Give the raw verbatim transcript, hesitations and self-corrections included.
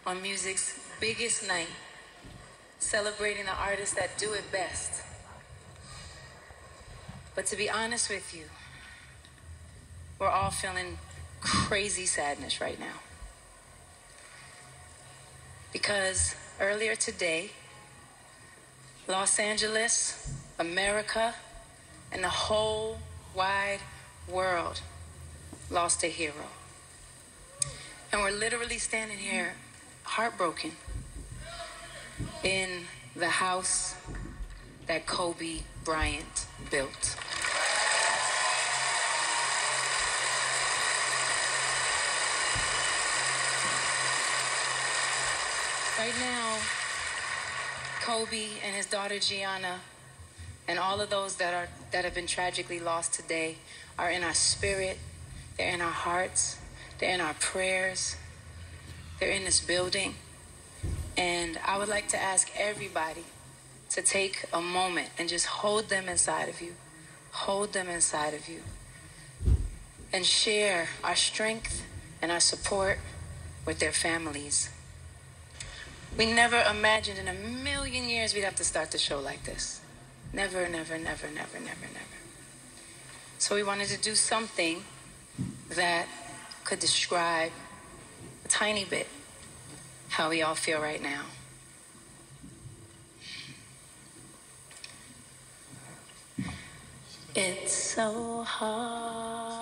on music's biggest night, celebrating the artists that do it best. But to be honest with you, we're all feeling crazy sadness right now. Because earlier today, Los Angeles, America, and the whole wide world lost a hero. And we're literally standing here heartbroken in the house that Kobe Bryant built. Right now, Kobe and his daughter Gianna and all of those that are that have been tragically lost today are in our spirit, they're in our hearts, they're in our prayers, they're in this building. And I would like to ask everybody to take a moment and just hold them inside of you. Hold them inside of you. And share our strength and our support with their families. We never imagined in a million years we'd have to start the show like this. Never, never, never, never, never, never. So we wanted to do something that could describe a tiny bit how we all feel right now. It's so hard